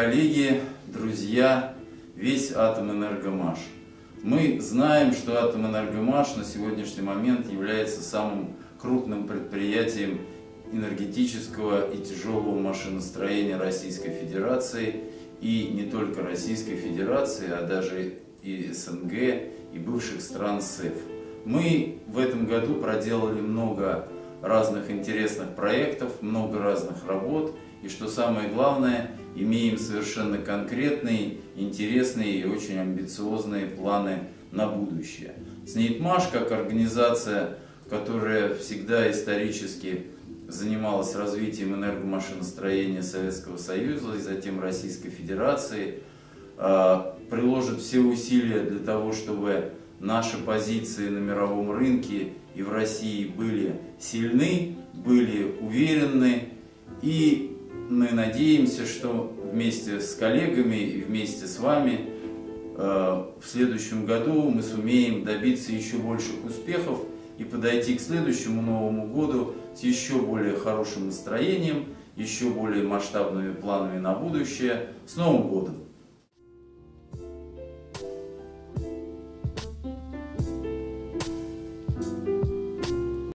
коллеги, друзья, весь Атомэнергомаш. Мы знаем, что Атомэнергомаш на сегодняшний момент является самым крупным предприятием энергетического и тяжелого машиностроения Российской Федерации, и не только Российской Федерации, а даже и СНГ, и бывших стран СЭФ. Мы в этом году проделали много разных интересных проектов, много разных работ, и что самое главное, имеем совершенно конкретные, интересные и очень амбициозные планы на будущее. СНИИТМАШ, как организация, которая всегда исторически занималась развитием энергомашиностроения Советского Союза и затем Российской Федерации, приложит все усилия для того, чтобы наши позиции на мировом рынке и в России были сильны, были уверены, и мы надеемся, что вместе с коллегами и вместе с вами в следующем году мы сумеем добиться еще больших успехов и подойти к следующему Новому году с еще более хорошим настроением, еще более масштабными планами на будущее. С Новым годом!